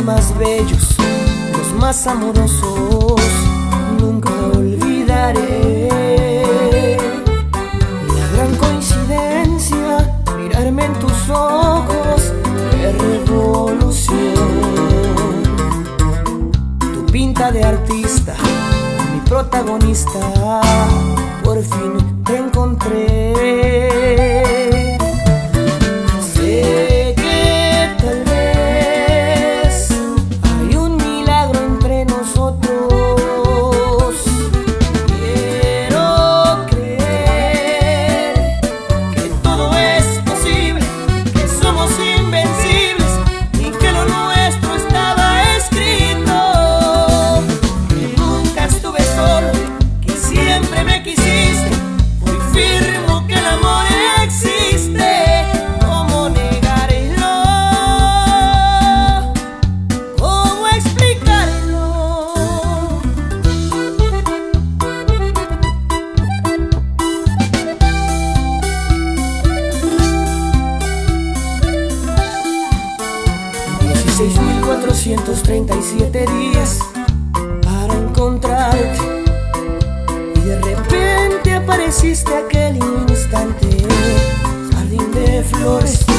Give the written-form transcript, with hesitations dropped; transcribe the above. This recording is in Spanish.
más bellos, los más amorosos, nunca olvidaré. La gran coincidencia, mirarme en tus ojos, qué revolución. Tu pinta de artista, mi protagonista, por fin te encontré. Sé que tal vez hay un milagro entre nosotros. Quiero creer que todo es posible, que somos invencibles y que lo nuestro estaba escrito. Que nunca estuve solo, que siempre me quisiste. Hoy firmo que el amor existe. ¿Cómo negarlo? ¿Cómo explicarlo? 16.437 días para encontrarte, y de repente apareciste aquel instante, jardín de flores.